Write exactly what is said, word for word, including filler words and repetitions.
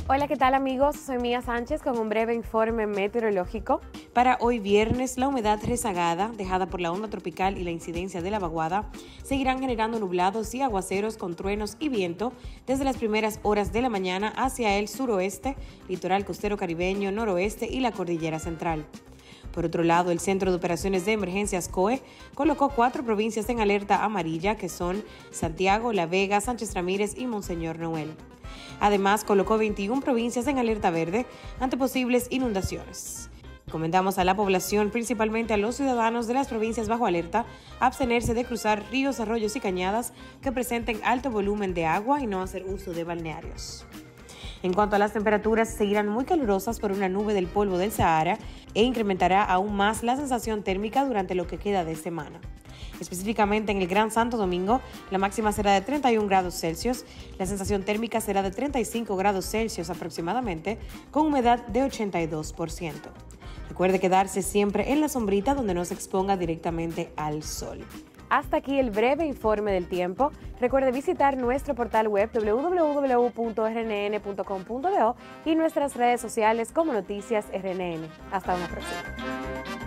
Hola, ¿qué tal amigos? Soy Mía Sánchez con un breve informe meteorológico. Para hoy viernes, la humedad rezagada, dejada por la onda tropical y la incidencia de la vaguada, seguirán generando nublados y aguaceros con truenos y viento desde las primeras horas de la mañana hacia el suroeste, litoral costero caribeño, noroeste y la cordillera central. Por otro lado, el Centro de Operaciones de Emergencias C O E colocó cuatro provincias en alerta amarilla, que son Santiago, La Vega, Sánchez Ramírez y Monseñor Noel. Además, colocó veintiuna provincias en alerta verde ante posibles inundaciones. Recomendamos a la población, principalmente a los ciudadanos de las provincias bajo alerta, abstenerse de cruzar ríos, arroyos y cañadas que presenten alto volumen de agua y no hacer uso de balnearios. En cuanto a las temperaturas, seguirán muy calurosas por una nube del polvo del Sahara e incrementará aún más la sensación térmica durante lo que queda de semana. Específicamente en el Gran Santo Domingo, la máxima será de treinta y un grados Celsius, la sensación térmica será de treinta y cinco grados Celsius aproximadamente, con humedad de ochenta y dos por ciento. Recuerde quedarse siempre en la sombrita donde no se exponga directamente al sol. Hasta aquí el breve informe del tiempo. Recuerde visitar nuestro portal web doble u doble u doble u punto r n n punto com punto do y nuestras redes sociales como Noticias R N N. Hasta una próxima.